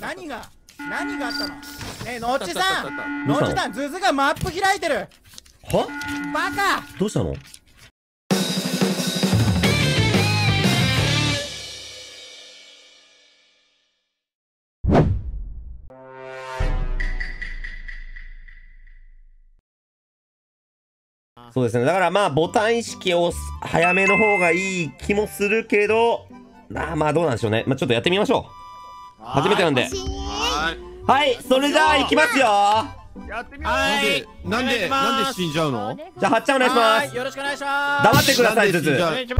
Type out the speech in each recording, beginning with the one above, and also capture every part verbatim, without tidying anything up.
何が何があったの？ねえのっちさん、のっちさん、ズズがマップ開いてる。 は？ バカ。 どうしたの？そうですね。だからまあボタン意識を早めの方がいい気もするけど、あまあどうなんでしょうね。まあちょっとやってみましょう。初めてなんで。はい、それじゃあ行きますよ。 やってみよう。なんでなんで死んじゃうの？ じゃあはっちゃんお願いします。 よろしくお願いします。 黙ってください、ずつ。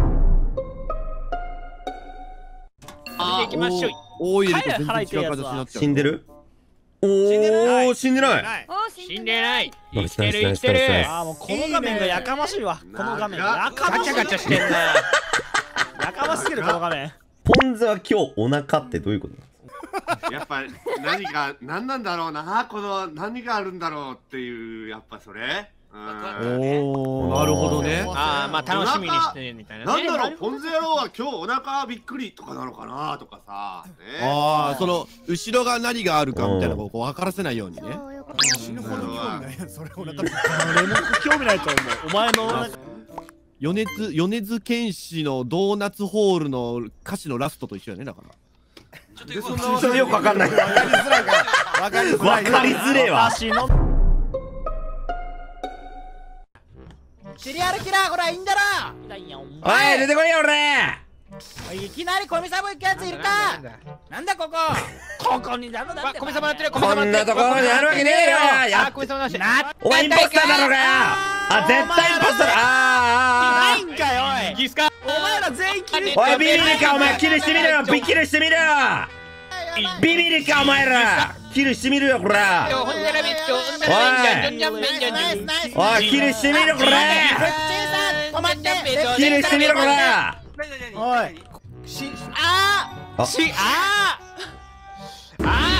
行きましょう。大入れと全然違う形になっちゃう。 死んでる？おお、死んでない。 死んでない。生きてる生きてる。 ああ、もうこの画面がやかましいわ。この画面やかましい。 ガチャガチャしてんな。 やかましすぎるこの画面。 ポンズは今日お腹ってどういうこと？ やっぱ何が何なんだろうな、この何があるんだろうっていう、やっぱそれ。 おお、なるほどね。 ああ、まあ楽しみにしてみたいな。 なんだろう、ポンズ野郎は今日お腹びっくりとかなのかなとかさ。 ああ、その後ろが何があるかみたいなのをこう分からせないようにね。 死ぬほど興味ない。それお腹誰も興味ないと思う。お前の米津米津玄師のドーナツホールの歌詞のラストと一緒やね、だから。 ちょっとよくわかんない。わかりづらいから。 わかりづらい。 わかりづれえわ。 シリアルキラー、ほらいいんだろ。 おい、出てこいよ俺。 いきなりコミサボ行くやついるか。なんだここ。 ここにダメだ。コミサボやってる。 こんなところにあるわけねえよ。やっコミサボなし。 お前インポスターだろうがよ。あ、絶対インポスターだ。ああ。 ないんかよおい。ギスか。 お前ら全員キル。 おいビビリかお前、キルしてみろよ。ビキルしてみろよ。ビビリかお前ら。キルしてみるよこら。おい。おいキルしてみろこら。 止まって。 キルしてみろこら。 おい。し、ああ。し、あ。あ。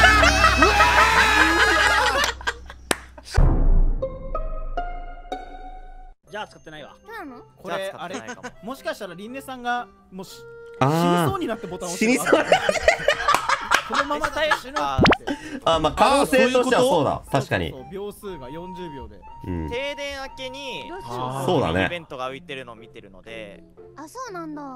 じゃあ使ってないわ。これれあれもしかしたらリンネさんがもう死にあそうになってボタンを押死にそう。 このまま耐え死ぬ。 あ、まあ可能性としてはそうだ。確かに。 秒数がよんじゅうびょうで。 停電明けにそうだね。 イベントが浮いてるのを見てるので。 あ、そうなんだ。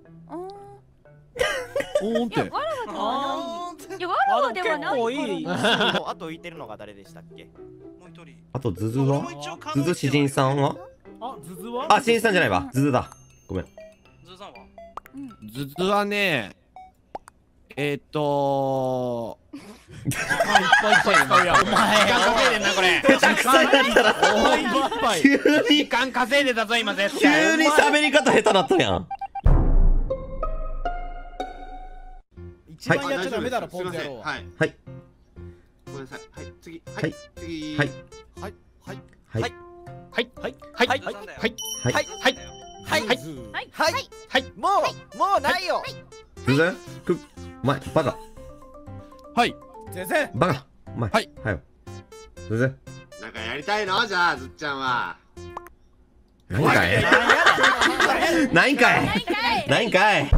おーんって。 いや、わらわではない。 あと浮いてるのが誰でしたっけ？ もう一人。 あとズズは？ズズ詩人さんは？ あ、ズズは？ あ、詩人さんじゃないわ。ズズだ。ごめん。 ズさんは？ ズズはね、えっといっぱいいっぱい使うやん。お前時間稼いでんなこれ。 下手くそになったら急に時間稼いでたぞ今絶急対。 に喋り方下手なったやん。 一番やっちゃダメだろポンズ野郎は。 はい。 はい。 ごめんなさい。はい。次。 ははいい。次。 はい。 はいはいはい。 はいはいはいはいはいはいはい。 はいはいはいはいもうもうないよ。 ズズくお前バカ。 はい先生。 バカ。お前はい。 はい。ズズなんかやりたいのじゃあずっちゃんは。 何かい何かい何かい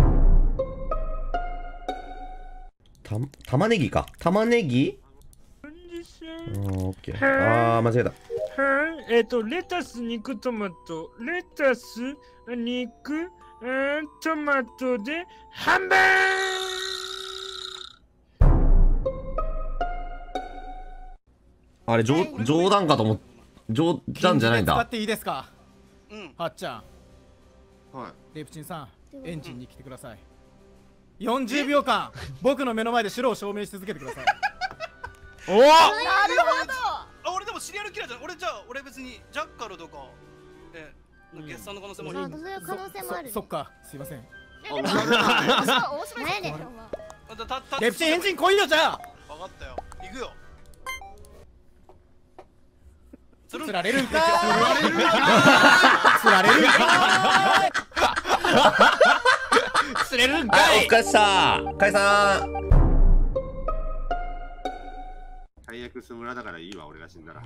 た玉ねぎか玉ねぎ。あーオッケー。あー間違えた。 はい、えっ、ー、と、レタス、肉、トマト、レタス、肉、うん、トマトで、半分。 あれ、冗冗談かと思っ、冗談じゃないんだ。 使っていいですか。 うん。 はっちゃん。 はい。 レイプチンさん、エンジンに来てください。よんじゅうびょうかん、僕の目の前で白を証明し続けてください。 おお。 なるほど。 あ、俺でもシリアルキラーじゃん。俺じゃあ俺別にジャッカルとかえ決算の可能性もある。 そういう可能性もある。 そっか、すいません。 面白いね。 レプチンエンジン来いよじゃあ。 分かったよ。行くよ。 釣られるんか。釣られるんか。 釣れるんかい。 おかした解散。 最悪スムラだからいいわ、俺が死んだら。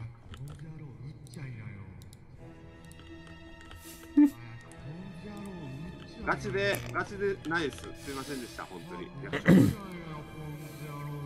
ガチでガチでナイス、すいませんでした本当に。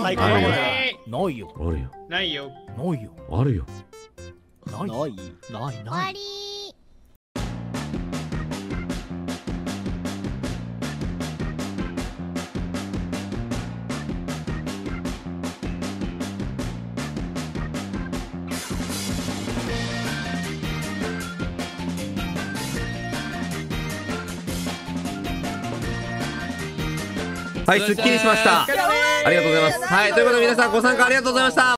最高あるよないよ。 あるよないよ。 ないよ。 あるよないないない終わない。 り。 はい、すっきりしました。ありがとうございます。はい、ということで皆さんご参加ありがとうございました。